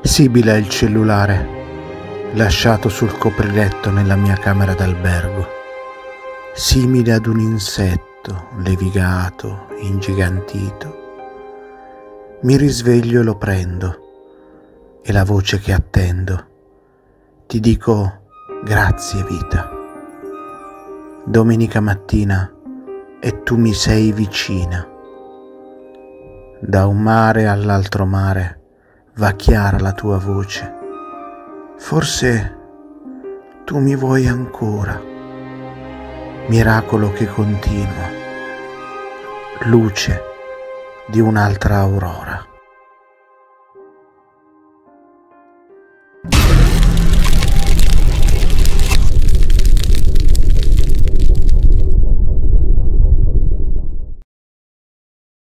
Sibila il cellulare, lasciato sul copriletto nella mia camera d'albergo, simile ad un insetto levigato, ingigantito. Mi risveglio e lo prendo, e la voce che attendo, ti dico grazie vita. Domenica mattina e tu mi sei vicina. Da un mare all'altro mare va chiara la tua voce. Forse tu mi vuoi ancora. Miracolo che continua, luce di un'altra aurora.